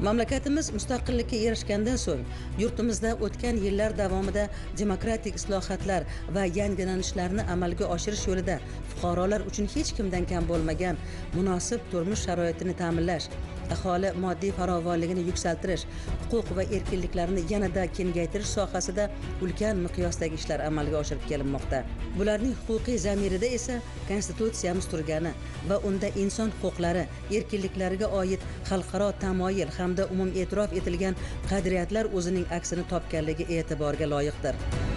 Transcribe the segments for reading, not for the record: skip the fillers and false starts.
Mamlakatimiz mustaqillikka erishgandan so'ng yurtimizda o'tgan yillar davomida demokratik islohotlar va yangilanishlarni amalga oshirish yo'lida fuqarolar uchun hech kimdan kam bo'lmagan munosib turmush sharoitini ta'minlash, aholi moddiy farovonligini yuksaltirish, huquq va erkinliklarni yanada kengaytirish sohasida ulkan miqyosdagi ishlar amalga oshirib kelinmoqda. Bularning huquqiy zamirida esa konstitutsiyamiz turgani va unda inson huquqlari, erkinliklariga oid xalqaro tamoyil hamda umum e'tirof etilgan qadriyatlar o'zining aksini topganligi e'tiborga loyiqdir.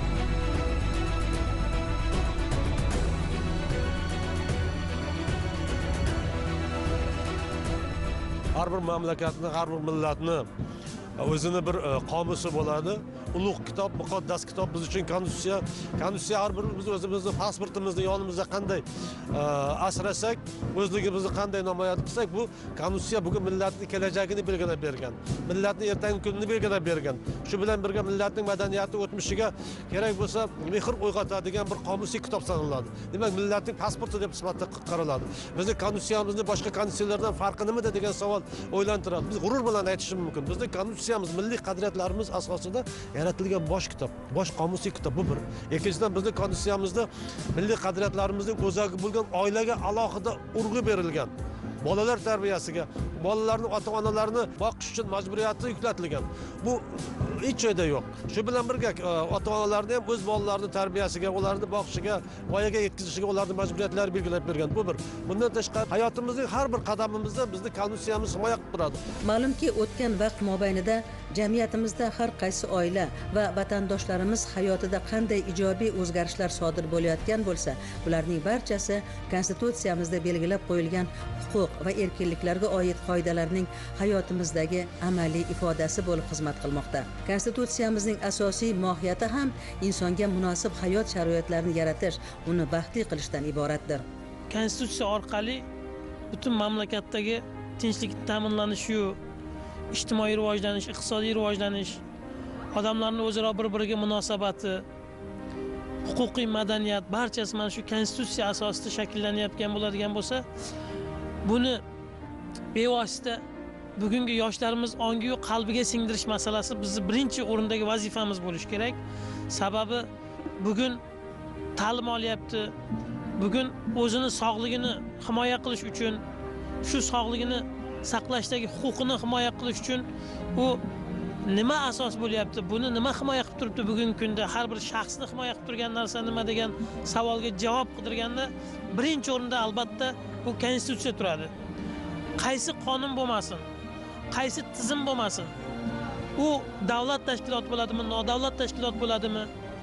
Har bir mamlakatni, har bir millatni o'zini bir qomusi bo'ladi. Ulug' kitob, muqaddas kitob biz uchun konstitutsiya. Konstitutsiya har birimiz o'zimizni pasportimizni yonimizda qanday asrasak, o'zligimizni qanday namoyon qilsak, bu konstitutsiya bugun millatning kelajagini belgilab bergan. Millatning ertangi kunini belgilab bergan. Shu bilan birga millatning madaniyati, o'tmishiga kerak bo'lsa mehr uyg'otadigan bir qomusiy kitob sanaladi. Demak, millatning pasporti deb sifatida qaraladi. Bizning konstitutsiyamizni boshqa konstitutsiyalardan farqi nimada degan savol o'ylantiradi. Biz g'urur bilan aytishimiz mumkin. Bizning konstitutsiyamiz milliy qadriyatlarimiz asosida yaratilgan bosh kitob, bosh qomusiy kitob bu bir. Ikkinchidan bizning konstitutsiyamizda milliy qadriyatlarimizning o'zagi bo'lgan oilaga alohida urg'u berilgan. Bolalar tarbiyasiga, bolalarning ota-onalarini boqish uchun majburiyati yuklatilgan. Bu hech joyda yo'q. Shu bilan birga ota-onalarni ham o'z bolalarining tarbiyasiga, ularni boqishiga, voyaga yetkazishiga ularning majburiyatlari belgilab bergan. Bu bir. Bundan tashqari hayotimizning har bir qadamimizda bizni konstitutsiyamiz himoya qilib turadi. Ma'lumki, o'tgan vaqt mobaynida jamiyatimizda har qaysi oila va vatandoshlarimiz hayotida qanday ijobiy o'zgarishlar sodir bo'layotgan bo'lsa, ularning barchasi konstitutsiyamizda belgilab qo'yilgan huquq va erkinliklarga oid qoidalarning hayotimizdagi amaliy ifodasi bo'lib xizmat qilmoqda. Konstitutsiyamizning asosiy mohiyati ham insonga munosib hayot sharoitlarini yaratish, uni baxtli qilishdan iboratdir. Konstitutsiya orqali butun mamlakatdagi tinchlik ta'minlanishi, ijtimoiy rivojlanish, iqtisodiy rivojlanish, odamlarning o'zaro bir-biriga munosabati, huquqiy madaniyat barchasi mana shu konstitutsiya asosida shakllanayotgan bo'ladigan bo'lsa, buni bevosita bugungi yoshlarimiz ongi-yu qalbiga singdirish masalasi bizning birinchi o'rindagi vazifamiz bo'lishi kerak. Sababi bugun ta'lim olyapti. Bugun o'zini sog'ligini himoya qilish uchun, shu sog'ligini saqlashdagi huquqini himoya qilish uchun u nima asos bo'lyapti? Buni nima himoya qilib turibdi bugungi kunda? Har bir shaxsni himoya qilib turgan narsa nima degan savolga javob qidirganda birinchi o'rinda albatta bu konstitutsiya turadi. Qaysi qonun bo'lmasin, qaysi tizim bo'lmasin, u davlat tashkiloti bo'ladimi, nodavlat tashkilot bo'ladimi,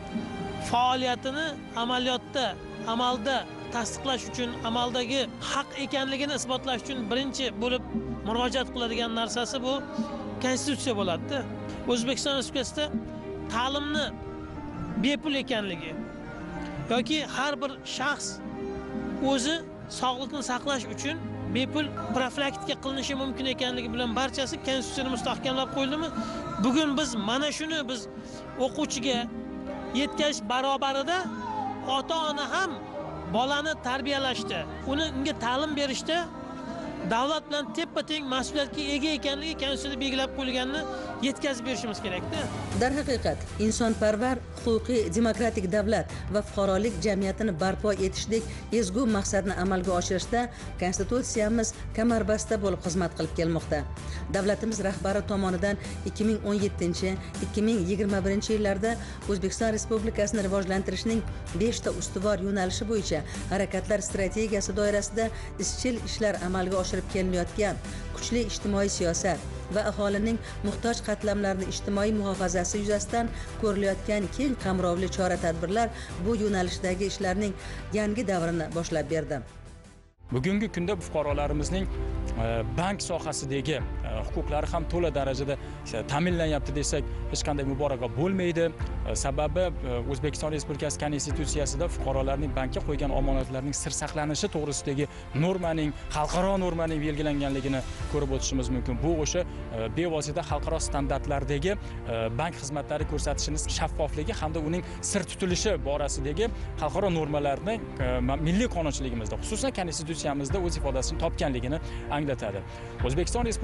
faoliyatini amaliyotda, amalda tasdiqlash uchun, amaldagi haq ekanligini isbotlash uchun birinchi bo'lib murojaat qiladigan narsasi bu konstitutsiya bo'ladi. O'zbekiston Respublikasida ta'limni bepul ekanligi yoki har bir shaxs o'zi sog'liqni saqlash uchun bepul profilaktika qilinishi mumkin ekanligi bilan barchasi konstitutsiyada mustahkamlab qo'yildimi? Bugun biz mana shuni biz o'quvchiga yetkazish barobarida ota-ona ham bolani tarbiyalashda, unga ta'lim berishda davlat bilan teppa-teng mas'uliyatga ega ekanligi konstitutsiyada belgilab qo'yilganini yetkazib berishimiz kerakda. Darhaqiqat, insonparvar, huquqiy, demokratik davlat va fuqarolik jamiyatini barpo etishdek ezgu maqsadni amalga oshirishda konstitutsiyamiz kamarbasta bo'lib xizmat qilib kelmoqda. Davlatimiz rahbari tomonidan 2017-2021 yillarda O'zbekiston Respublikasini rivojlantirishning 5 ta ustuvor yo'nalishi bo'yicha harakatlar strategiyasi doirasida izchil ishlar amalga oshirib kelinayotgan, kuchli ijtimoiy siyosat va aholining muhtoj qatlamlarini ijtimoiy muhofazasi yuzasidan ko'rilayotgan keng qamrovli chora-tadbirlar bu yo'nalishdagi ishlarning yangi davrini boshlab berdi. Bugungi kunda fuqarolarimizning bank sohasidagi huquqlari ham to'la darajada ta'minlanyapti desak hech qanday mubolag'a bo'lmaydi. Sababi O'zbekiston Respublikasi Konstitutsiyasida fuqarolarning bankka qo'ygan omonatlarning sir saqlanishi to'g'risidagi normaning, xalqaro normaning belgilanganligini ko'rib o'tishimiz mumkin. Bu o'sha bevosita xalqaro standartlardagi bank xizmatlari ko'rsatishini shaffofligi hamda uning sir tutilishi borasidagi xalqaro normalarni milliy qonunchiligimizda, xususan konstitutsiyamizda o'z ifodasini topganligini anglatadi. O'zbekiston Respublikasining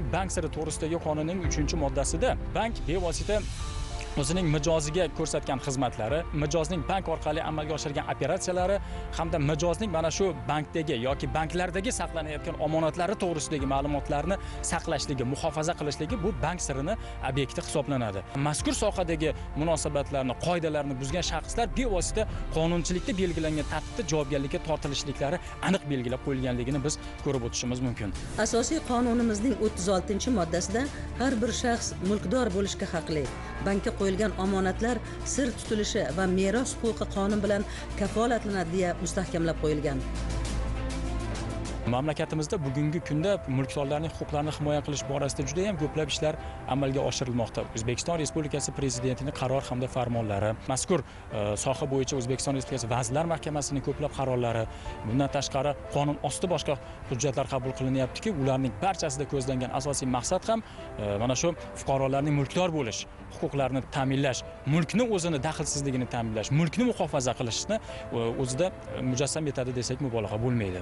bank siri to'g'risidagi qonunning 3-moddasida bank bevosita o'zining mijoziga ko'rsatgan xizmatlari, mijozning bank orqali amalga oshirgan operatsiyalari hamda mijozning mana shu bankdagi yoki banklardagi saqlanayotgan omonatlari to'g'risidagi ma'lumotlarni saqlashligi, muhofaza qilishligi bu bank sirini obyekti hisoblanadi. Mazkur sohadagi munosabatlarni, qoidalarni buzgan shaxslar bevosita qonunchilikda belgilangan tartibda javobgarlikka tortilishliklari aniq belgilab qo'yilganligini biz ko'rib o'tishimiz mumkin. Asosiy qonunimizning 36-moddasida har bir shaxs mulkdor bo'lishga haqli. Bankka qo'yilgan omonatlar sir tutilishi va meros huquqi qonun bilan kafolatlanadi deya mustahkamlab qo'yilgan. Mamlakatimizda bugungi kunda mulkdorlarning huquqlarini himoya qilish borasida juda ham ko'plab ishlar amalga oshirilmoqda. O'zbekiston Respublikasi Prezidentining qaror hamda farmonlari, mazkur soha bo'yicha O'zbekiston Respublikasi Vazirlar Mahkamasining ko'plab qarorlari, bundan tashqari qonun osti boshqa hujjatlar qabul qilinyaptiki, ularning barchasida ko'zlangan asosiy maqsad ham mana shu fuqarolarning mulkdor bo'lish, huquqlarini ta'minlash, mulkni o'zini daxlsizligini ta'minlash, mulkni muhofaza qilishni o'zida mujassam etadi desak mubolag'a bo'lmaydi.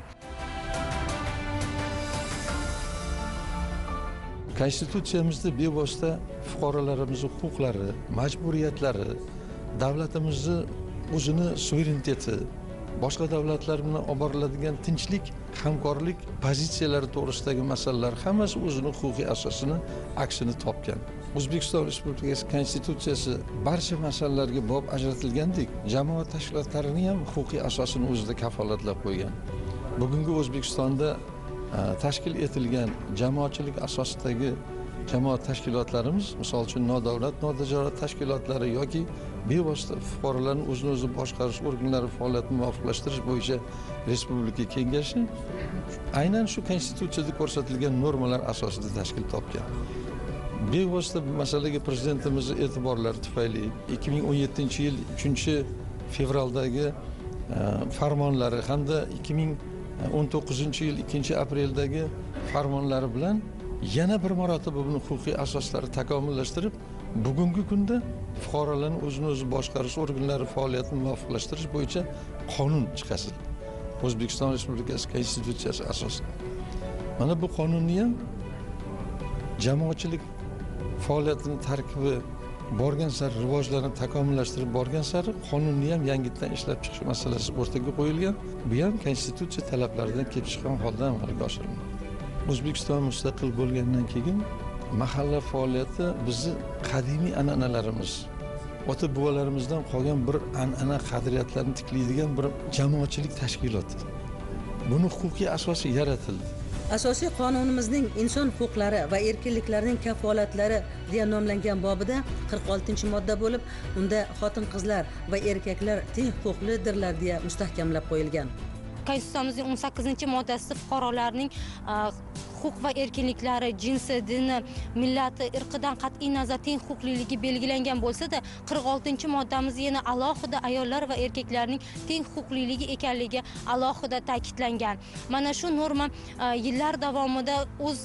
Konstitutsiyamizda bevosita fuqarolarimiz huquqlari, majburiyatlari, davlatimizni o'zini suvereniteti, boshqa davlatlar bilan olib boriladigan tinchlik, hamkorlik pozitsiyalari to'g'risidagi masalalar hammasi o'zini huquqiy asosini, aksini topgan. O'zbekiston Respublikasi Konstitutsiyasi barcha masalalarga bob ajratilgandek, jamoat tashkilotlarining ham huquqiy asosini o'zida kafolatlab qo'ygan. Bugungi O'zbekistonda tashkil etilgan jamoatchilik asosidagi jamoat tashkilotlarimiz, misol uchun nodavlat, notijorat tashkilotlari yoki bevosita fuqarolarning o'zini o'zi boshqarish organlari faoliyatini muvofiqlashtirish bo'yicha Respublika Kengashi aynan shu Konstitutsiyada ko'rsatilgan normalar asosida tashkil topgan. Bevosita bu masalaga Prezidentimizning e'tiborlari tufayli 2017-yil 3-fevraldagi farmonlari hamda 2019-yil 2-apreldagi farmonlari bilan yana bir marotaba buni huquqiy asoslari takomillashtirib, bugungi kunda fuqarolarning o'zini o'zi boshqarish organlari faoliyatini muvofiqlashtirish bo'yicha qonun chiqarildi. O'zbekiston Respublikasi Konstitutsiyasi asosida. Mana bu qonunni ham jamoatchilik faoliyatining tarkibi borgan sari rivojlanib takomillashtirib borgan sari qonunni ham yangitdan ishlab chiqish masalasi o'rtaga qo'yilgan. Bu ham konstitutsiya talablaridan kelib chiqqan holda amalga oshirilmoqda. O'zbekiston mustaqil bo'lgandan keyin mahalla faoliyati bizni qadimiy an'analarimiz, ota buvalarimizdan qolgan bir an'ana qadriyatlarni tiklaydigan bir jamoatchilik tashkiloti. Buni huquqiy asosi yaratildi. Asosiy qonunimizning inson huquqlari va erkinliklarining kafolatlari deya nomlangan bobida 46-modda bo'lib, unda xotin-qizlar va erkaklar teng huquqlidirlar deya mustahkamlab qo'yilgan. Konstitutsiyamizning 18-moddasida fuqarolarning huquq va erkinliklari jinsi, dini, millati, irqidan qat'iy nazar teng huquqliligi belgilangan bo'lsa-da, 46-moddamiz yana alohida ayollar va erkaklarning teng huquqliligi ekanligi alohida ta'kidlangan. Mana shu norma yillar davomida o'z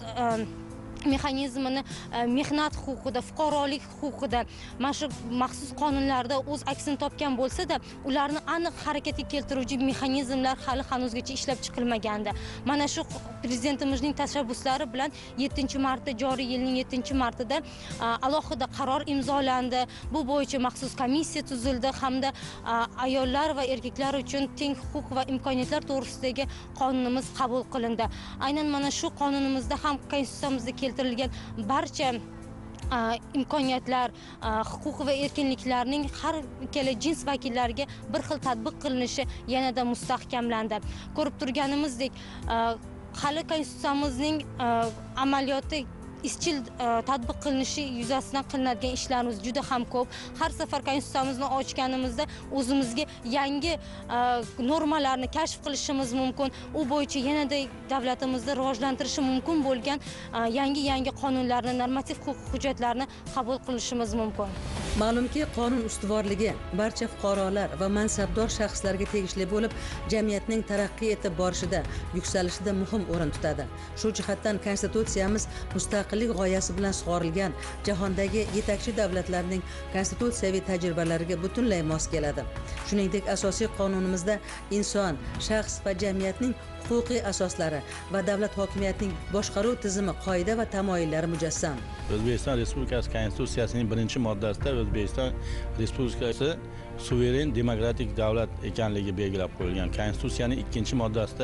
mexanizmini mehnat huquqida, fuqarolik huquqida, mana shu maxsus qonunlarda o'z aksini topgan bo'lsa-da, ularni aniq harakatga keltiruvchi mexanizmlar hali hanuzgacha ishlab chiqilmagandi. Mana shu prezidentimizning tashabbuslari bilan 7-martda, joriy yilning 7-martida alohida qaror imzolandi. Bu bo'yicha maxsus komissiya tuzildi hamda ayollar va erkaklar uchun teng huquq va imkoniyatlar to'g'risidagi qonunimiz qabul qilindi. Aynan mana shu qonunimizda ham konstitutsiyamizda keltirilgan barcha imkoniyatlar, huquq va erkinliklarning har ikkala jins vakillariga bir xil tatbiq qilinishi yanada mustahkamlandi. Ko'rib turganimizdek, hali konstitutsiyamizning amaliyoti izchil tatbiq qilinishi yuzasidan qilinadigan ishlarimiz juda ham ko'p. Har safar konstitutsiyamizni ochganimizda o'zimizga yangi normalarni kashf qilishimiz mumkin. U bo'yicha yanada davlatimizni rivojlantirishi mumkin bo'lgan yangi qonunlarni, normativ huquq hujjatlarni qabul qilishimiz mumkin. Ma'lumki, qonun ustuvorligi barcha fuqarolar va mansabdor shaxslarga tegishli bo'lib, jamiyatning taraqqiy etib borishida, yuksalishida muhim o'rin tutadi. Shu jihatdan konstitutsiyamiz mustaqillik g'oyasi bilan sug'orilgan jahondagi yetakchi davlatlarning konstitutsiyaviy tajribalariga butunlay mos keladi. Shuningdek, asosiy qonunimizda inson, shaxs va jamiyatning huquqiy asoslari va davlat hokimiyatining boshqaruv tizimi, qoida va tamoyillari mujassam. O'zbekiston Respublikasi Konstitutsiyasining 1-moddasida O'zbekiston Respublikasi suveren demokratik davlat ekanligi belgilab qo'yilgan. Konstitutsiyaning 2-moddasida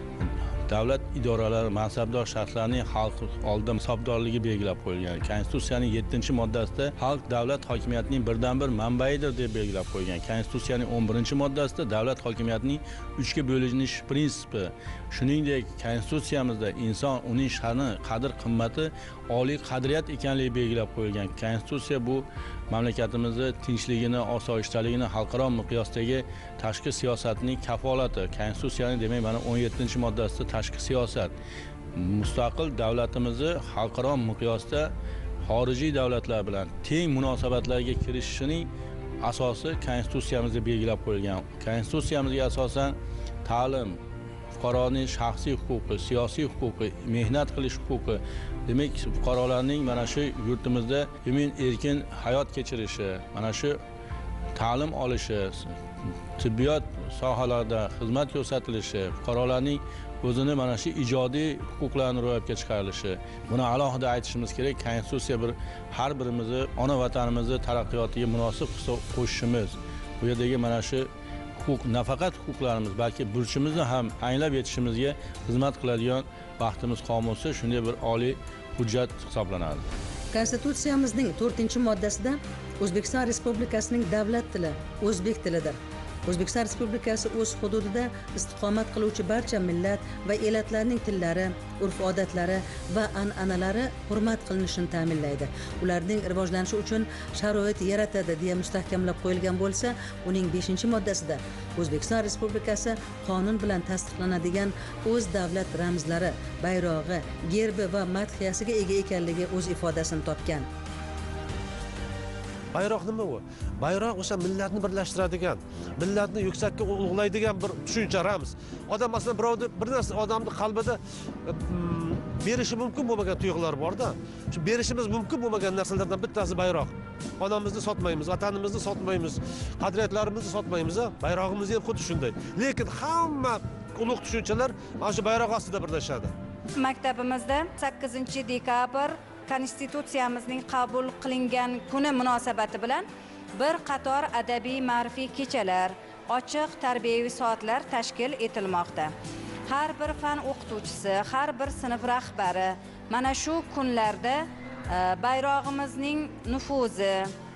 davlat idoralari mansabdor shaxslarning xalq oldida hisobdorligi belgilab qo'yilgan. Konstitutsiyaning 7-moddasida xalq davlat hokimiyatining birdan-bir manbaidir deb belgilab qo'ygan. Konstitutsiyaning 11-moddasida davlat hokimiyatining 3 ga bo'linish prinsipi, shuningdek konstitutsiyamizda inson, uning sha'ni, qadr-qimmati oliy qadriyat ekanligi belgilab qo'yilgan. Konstitutsiya bu mamlakatimizni tinchligini, osoyishtaligini, xalqaro miqyosdagi tashqi siyosatning kafolati. Konstitutsiyaning demak mana 17-moddasida tashqi siyosat, mustaqil davlatimizni xalqaro miqyosda xorijiy davlatlar bilan teng munosabatlarga kirishishining asosi konstitutsiyamizda belgilab qo'yilgan. Konstitutsiyamizga asosan ta'lim, fuqaroning shaxsiy huquqi, siyosiy huquqi, mehnat qilish huquqi, demak fuqarolarning mana shu yurtimizda erkin hayot kechirishi, mana shu ta'lim olishi, tibbiyot sohalarida xizmat ko'rsatilishi, fuqarolarning o'zini mana shu ijodiy huquqlarini ro'yobga chiqarilishi. Buni alohida aytishimiz kerak. Konstitutsiya har birimizni ona vatanimizni taraqqiyotiga munosib qo'shishimiz, bu yerdagi mana shu huquq, nafaqat huquqlarimiz, balki burchimizni ham anglab yetishimizga xizmat qiladigan vaqtimiz qomusi shunday bir oliy hujjat hisoblanadi. Konstitutsiyamizning 4-moddasida O'zbekiston Respublikasining davlat tili o'zbek tilidir. O'zbekiston Respublikasi o'z hududida istiqomat qiluvchi barcha millat va elatlarning tillari, urf-odatlari va an'analari hurmat qilinishini ta'minlaydi. Ularning rivojlanishi uchun sharoit yaratadi deya mustahkamlab qo'yilgan bo'lsa, uning 5-moddasida O'zbekiston Respublikasi qonun bilan tasdiqlanadigan o'z davlat ramzlari, bayrog'i, gerbi va madhiyasiga ega ekanligi o'z ifodasini topgan. Bayroq nima u? Bayroq o'sha millatni birlashtiradigan, millatni yuksakka ulug'laydigan bir tushuncha, ramz. Odam masalan birovni bir narsa odamning qalbida berishi mumkin bo'lmagan tuyg'ular bor-da. Shu berishimiz mumkin bo'lmagan narsalardan bittasi bayroq. Onamizni sotmaymiz, vatanimizni sotmaymiz, qadriyatlarimizni sotmaymiz, bayrog'imiz ham xuddi shunday. Lekin hamma ulug' tushunchalar mana shu bayroq ostida birlashadi. Maktabimizda 8-dekabr Konstitutsiyamizning qabul qilingan kuni munosabati bilan bir qator adabiy ma'rifiy kechalar, ochiq tarbiyaviy soatlar tashkil etilmoqda. Har bir fan o'qituvchisi, har bir sinf rahbari mana shu kunlarda bayrog'imizning nufuzi,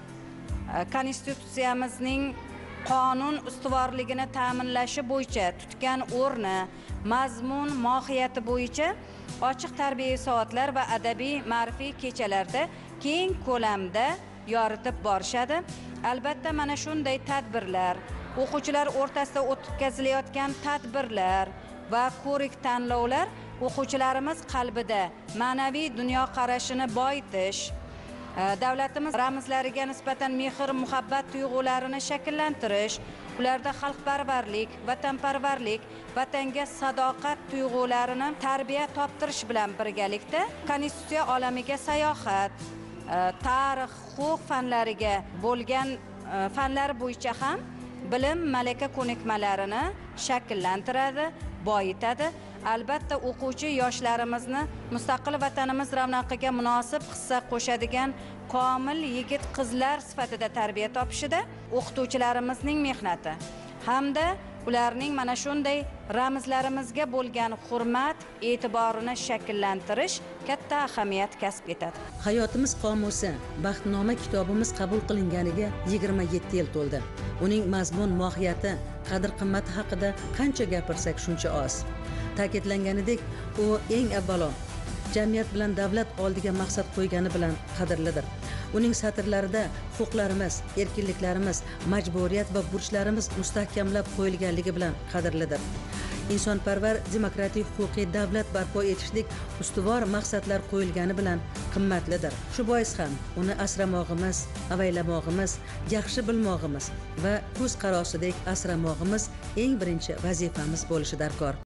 konstitutsiyamizning qonun ustuvorligini ta'minlashi bo'yicha tutgan o'rni, mazmun, mohiyati bo'yicha ochiq tarbiyaviy soatlar va adabiy ma'rifiy kechalarda keng ko'lamda yoritib borishadi. Albatta mana shunday tadbirlar, o'quvchilar o'rtasida o'tkazilayotgan tadbirlar va ko'rik tanlovlar o'quvchilarimiz qalbida ma'naviy dunyoqarashini boyitish, davlatimiz ramzlariga nisbatan mehr, muhabbat tuyg'ularini shakllantirish, ularda xalqparvarlik, vatanparvarlik, vatanga sadoqat tuyg'ularini tarbiya toptirish bilan birgalikda konstitutsiya olamiga sayohat, tarix, huquq fanlariga bo'lgan fanlar bo'yicha ham bilim, malaka ko'nikmalarini shakllantiradi, boyitadi. Albatta o'quvchi yoshlarimizni mustaqil vatanimiz ravnaqiga munosib hissa qo'shadigan komil yigit qizlar sifatida tarbiya topishida o'qituvchilarimizning mehnati hamda ularning mana shunday ramzlarimizga bo'lgan hurmat, e'tiborini shakllantirish katta ahamiyat kasb etadi. Hayotimiz qomusi, Baxtnoma kitobimiz qabul qilinganiga 27 yil to'ldi. Uning mazmun, mohiyati, qadr-qimmati haqida qancha gapirsak shuncha oz. Ta'kidlanganidek, u eng avvalo jamiyat bilan davlat oldiga maqsad qo'ygani bilan qadrlidir. Uning satrlarida huquqlarimiz, erkinliklarimiz, majburiyat va burchlarimiz mustahkamlab qo'yilganligi bilan qadrlidir. insonparvar demokratik huquqiy davlat barpo etishlik ustuvor maqsadlar qo'yilgani bilan qimmatlidir. Shu bois ham uni asramog'imiz, avaylamog'imiz, yaxshi bilmog'imiz va ko'z qarosidek asramog'imiz eng birinchi vazifamiz bo'lishi darkor.